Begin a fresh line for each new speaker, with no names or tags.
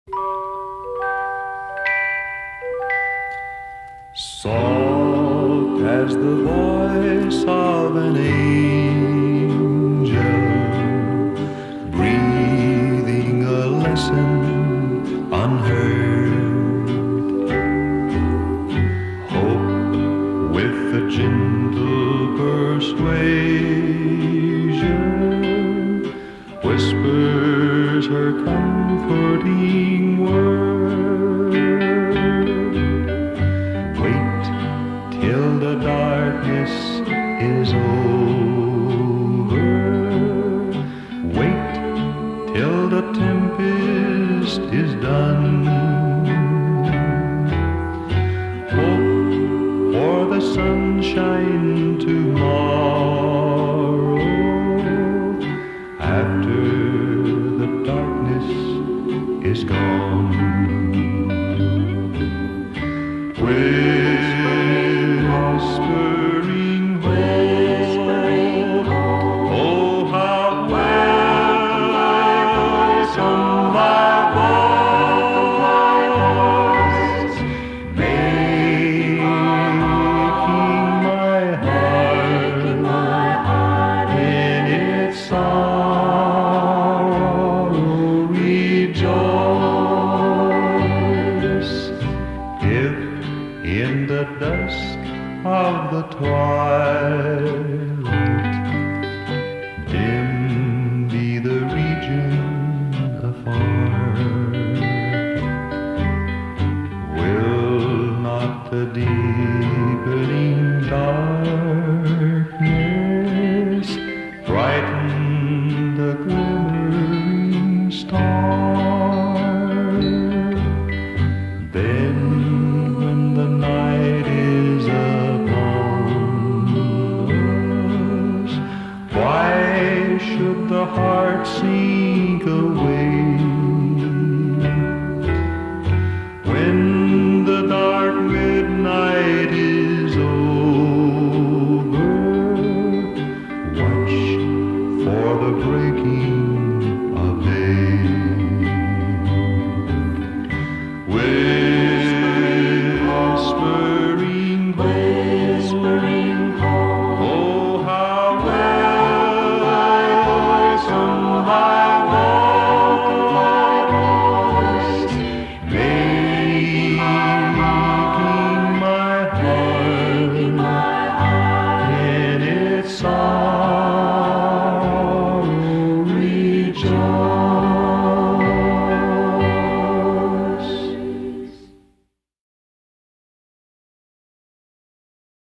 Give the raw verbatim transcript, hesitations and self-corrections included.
Soft as the voice of an angel, breathing a lesson unheard. Hope with a gentle persuasion whispers her comforting word. Till the darkness is over, wait till the tempest is done. Hope for the sunshine tomorrow, after the darkness is gone. Whispering hope, oh how welcome thy voice, making my heart in its sorrow rejoice. If in the dusk of the twilight dim be the region afar, will not the dear